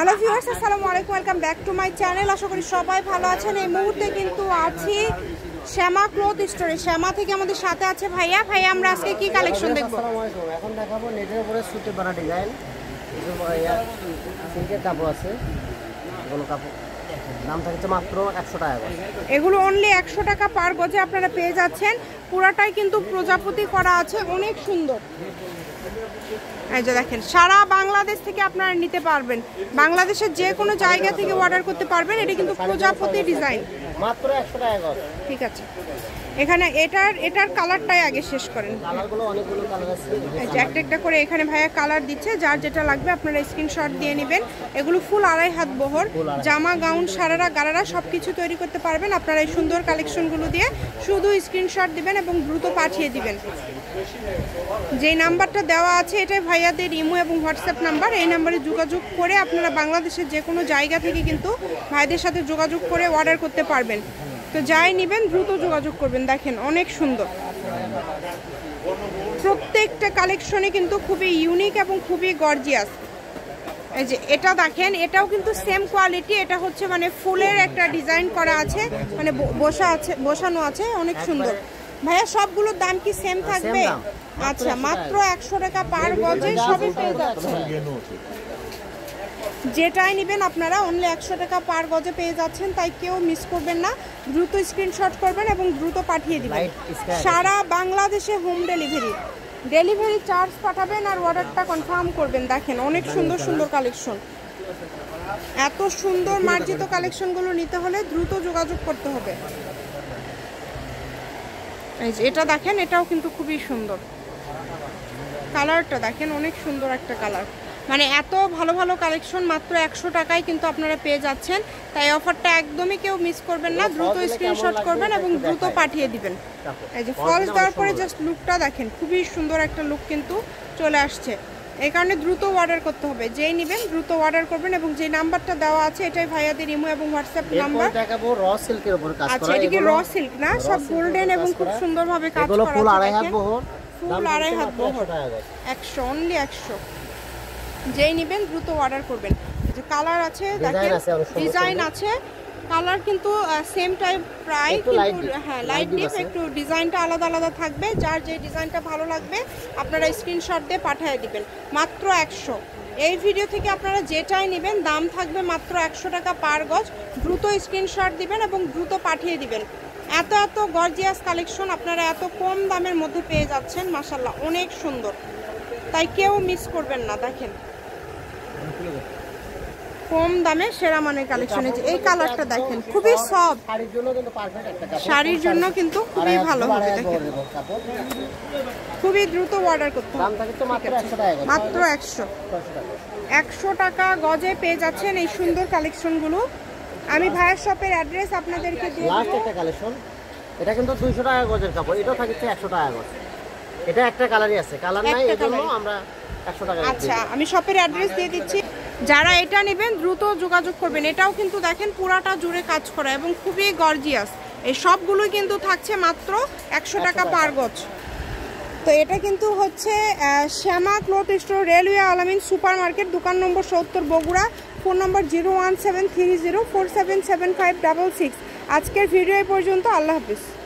Hello viewers, আসসালামু আলাইকুম, welcome back to my channel. আশা করি সবাই ভালো আছেন। এই মুহূর্তে কিন্তু আছি শ্যামা ক্লথ স্টোরে। শ্যামা থেকে আমাদের সাথে আছে ভাইয়া। ভাইয়া, আমরা আজকে কি কালেকশন দেখবো? আসসালামু আলাইকুম। এখন দেখাবো নেটের উপরে সুতি বানা ডিজাইন। সিল্কের কাপড় আছে, এগুলো কাপড় দাম থাকছে মাত্র 100 টাকা গজ। এগুলো অনলি 100 টাকা পার গজে আপনারা পেয়ে যাচ্ছেন। পুরাটাই কিন্তু প্রজাপতি করা আছে, অনেক সুন্দর। এই যে দেখেন, সারা বাংলাদেশ থেকে আপনারা নিতে পারবেন, বাংলাদেশের যে কোনো জায়গা থেকে অর্ডার করতে পারবেন। এটা কিন্তু প্রজাপতি ডিজাইন, মাত্র 100 টাকা গজ। ঠিক আছে। এখানে এটার কালারটাই আগে শেষ করেন। কালারগুলো অনেকগুলো কালার আছে, এই যে একটা করে এখানে ভাইয়া কালার দিচ্ছে। যার যেটা লাগবে আপনারা স্ক্রিনশট দিয়ে নেবেন। এগুলো ফুল 2.5 হাত বহর, জামা, গাউন, সারারা, গারারা সবকিছু তৈরি করতে পারবেন আপনারা এই সুন্দর কালেকশনগুলো দিয়ে। শুধু স্ক্রিনশট দিবেন এবং দ্রুত পাঠিয়ে দিবেন। যে নাম্বারটা দেওয়া আছে এটাই ভাইয়াদের ইমো এবং হোয়াটসঅ্যাপ নাম্বার। এই নাম্বারে যোগাযোগ করে আপনারা বাংলাদেশের যে কোনো জায়গা থেকে কিন্তু ভাইদের সাথে যোগাযোগ করে অর্ডার করতে পারবেন। তো যাই নেবেন দ্রুত যোগাযোগ করবেন। দেখেন অনেক সুন্দর, প্রত্যেকটা কালেকশনে কিন্তু খুবই ইউনিক এবং খুবই গর্জিয়াস। এই যে এটা দেখেন, এটাও কিন্তু সেম কোয়ালিটি। এটা হচ্ছে মানে ফুলের একটা ডিজাইন করা আছে, মানে বসানো আছে, অনেক সুন্দর। ভাইয়া সবগুলোর দাম কি সেম থাকবে? আচ্ছা, মাত্র 100 টাকা পার গজে সবই পেয়ে যাচ্ছে। যেটাই নেবেন আপনারা অনলি 100 টাকা পার গজে পেয়ে যাচ্ছেন। তাই কেউ মিস করবেন না, দ্রুত স্ক্রিনশট করবেন এবং দ্রুত পাঠিয়ে দিবেন। সারা বাংলাদেশে হোম ডেলিভারি চার্জ পাঠাবেন আর অর্ডারটা কনফার্ম করবেন। দেখেন অনেক সুন্দর সুন্দর কালেকশন। এত সুন্দর মার্জিত কালেকশনগুলো নিতে হলে দ্রুত যোগাযোগ করতে হবে। এই যে এটা দেখেন, এটাও কিন্তু খুবই সুন্দর। কালারটা দেখেন, অনেক সুন্দর একটা কালার। মানে এত ভালো ভালো কালেকশন মাত্র 100 টাকায় কিন্তু আপনারা পেয়ে যাচ্ছেন। তাই অফারটা একদমই কেউ মিস করবেন না, দ্রুত স্ক্রিনশট করবেন এবং দ্রুত পাঠিয়ে দিবেন। এই যে ফলস দেওয়ার পরে জাস্ট লুকটা দেখেন, খুবই সুন্দর একটা লুক কিন্তু চলে আসছে। এই কারণে দ্রুত অর্ডার করতে হবে। যেই নেবেন দ্রুত অর্ডার করবেন এবং যে নাম্বারটা দেওয়া আছে এটাই ভাইয়াদের ইমো এবং হোয়াটসঅ্যাপ নাম্বার। দেখাবো র সিল্কের উপর কাজ করা। আচ্ছা, এটা কি র সিল্ক না? সব গোল্ডেন এবং খুব সুন্দরভাবে কাজ করা আছে। এগুলো ফুল 2.5 হাত বহর, ফুল 2.5 হাত বহর, 100 অনলি 100। যেই নেবেন দ্রুত অর্ডার করবেন। যে কালার আছে দেখেন, ডিজাইন আছে, কালার কিন্তু সেম টাইপ প্রায়, কিন্তু হ্যাঁ লাইট ডিপ, একটু ডিজাইনটা আলাদা আলাদা থাকবে। যার যে ডিজাইনটা ভালো লাগবে আপনারা স্ক্রিনশট দিয়ে পাঠিয়ে দিবেন। মাত্র 100। এই ভিডিও থেকে আপনারা যেটাই নেবেন দাম থাকবে মাত্র 100 টাকা পার গজ। দ্রুত স্ক্রিনশট দিবেন এবং দ্রুত পাঠিয়ে দিবেন। এত এত গর্জিয়াস কালেকশন আপনারা এত কম দামের মধ্যে পেয়ে যাচ্ছেন, মাশাআল্লাহ অনেক সুন্দর। তাই কেউ মিস করবেন না। দেখেন কম দামে সেরা মানের কালেকশন। এই কালারটা দেখেন, খুবই সফট, শাড়ির জন্য কিন্তু খুবই ভালো হবে। দেখেন খুবই দ্রুত অর্ডার করতে হবে। মাত্র 100 টাকা গজে পেয়ে যাচ্ছেন এই সুন্দর কালেকশনগুলো। আমি ভাইয়ের শপের অ্যাড্রেস আপনাদেরকে দিয়ে লাস্ট একটা কালেকশন। এটা কিন্তু 200 টাকা গজের কাপড়, এটা থাকছে 100 টাকা গজ। এটা একটা কালারই আছে, কালার নাই, এজন্য আমরা 100 টাকা। আচ্ছা, আমি শপের অ্যাড্রেস দিয়ে দিচ্ছি। যারা এটা নেবেন দ্রুত যোগাযোগ করবেন। এটাও কিন্তু দেখেন পুরাটা জুড়ে কাজ করা এবং খুবই গর্জিয়াস। এই সবগুলোই কিন্তু থাকছে মাত্র 100 টাকা পার গজ। তো এটা কিন্তু হচ্ছে Shyama cloth store, railway Alamin super market, দোকান নম্বর 70, বগুড়া। ফোন নম্বর 01730477566। আজকের ভিডিও এই পর্যন্ত। আল্লাহ হাফিজ।